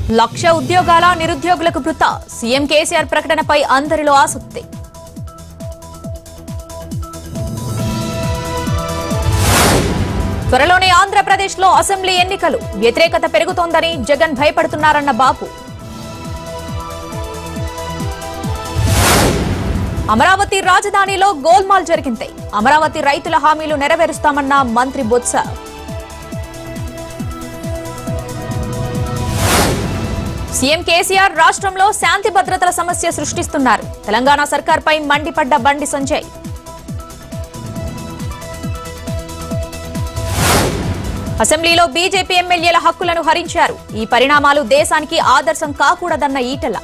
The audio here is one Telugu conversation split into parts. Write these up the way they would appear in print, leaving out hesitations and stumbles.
లక్ష ఉద్యోగాల నిరుద్యోగులకు భృత సీఎం కేసీఆర్ ప్రకటనపై అందరిలో ఆసక్తి. త్వరలోనే ఆంధ్రప్రదేశ్లో అసెంబ్లీ ఎన్నికలు, వ్యతిరేకత పెరుగుతోందని జగన్ భయపడుతున్నారన్న బాబు. అమరావతి రాజధానిలో గోల్మాల్ జరిగింది. అమరావతి రైతుల హామీలు నెరవేరుస్తామన్న మంత్రి బొత్స. సీఎం కేసీఆర్ రాష్ట్రంలో శాంతి భద్రతల సమస్య సృష్టిస్తున్నారు. తెలంగాణ సర్కార్పై మండిపడ్డ బండి సంజయ్. అసెంబ్లీలో బీజేపీ ఎమ్మెల్యేల హక్కులను హరించారు. ఈ పరిణామాలు దేశానికి ఆదర్శం కాకూడదన్న ఈటెల.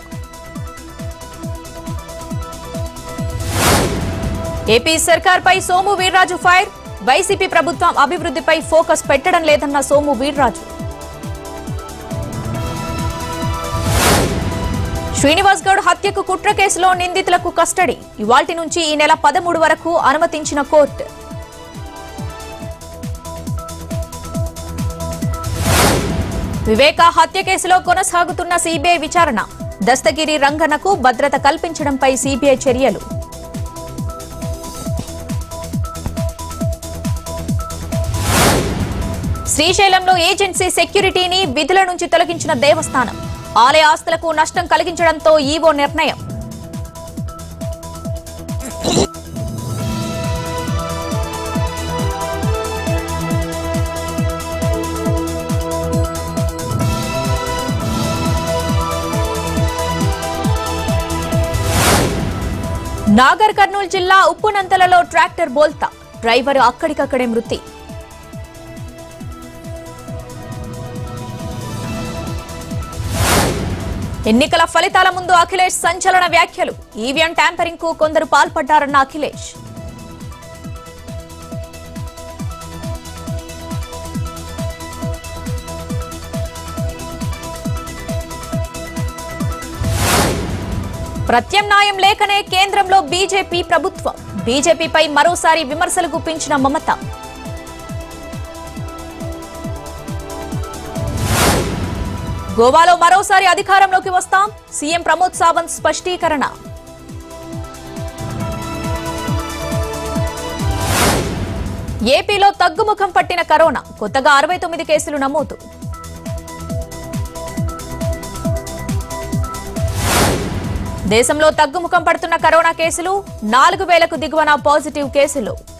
ఏపీ సర్కార్పై సోము వీర్రాజు ఫైర్. వైసీపీ ప్రభుత్వం అభివృద్ధిపై ఫోకస్ పెట్టడం లేదన్న సోము వీర్రాజు. శ్రీనివాస్ గౌడ్ హత్యకు కుట్ర కేసులో నిందితులకు కస్టడీ. ఇవాల్టి నుంచి ఈ నెల 13 వరకు అనుమతించిన కోర్టు. వివేక హత్య కేసులో కొనసాగుతున్న సీబీఐ విచారణ. దస్తగిరి రంగన్నకు భద్రత కల్పించడంపై సీబీఐ చర్యలు. శ్రీశైలంలో ఏజెన్సీ సెక్యూరిటీని విధుల నుంచి తొలగించిన దేవస్థానం. ఆలయ ఆస్తులకు నష్టం కలిగించడంతో ఈవో నిర్ణయం. నాగర్ కర్నూలు జిల్లా ఉప్పునంతలలో ట్రాక్టర్ బోల్తా. డ్రైవర్ అక్కడికక్కడే మృతి. ఎన్నికల ఫలితాల ముందు అఖిలేష్ సంచలన వ్యాఖ్యలు. ఈవీఎం ట్యాంపరింగ్ కు కొందరు పాల్పడ్డారన్న అఖిలేష్. ప్రత్యామ్నాయం లేకనే కేంద్రంలో బీజేపీ ప్రభుత్వం. బీజేపీపై మరోసారి విమర్శలు గుప్పించిన మమత. గోవాలో మరోసారి అధికారంలోకి వస్తాం. సీఎం ప్రమోద్ సావంత్ స్పష్టీకరణ. ఏపీలో తగ్గుముఖం పట్టిన కరోనా. కొత్తగా 69 కేసులు నమోదు. దేశంలో తగ్గుముఖం పడుతున్న కరోనా కేసులు. 4000కు దిగువన పాజిటివ్ కేసులు.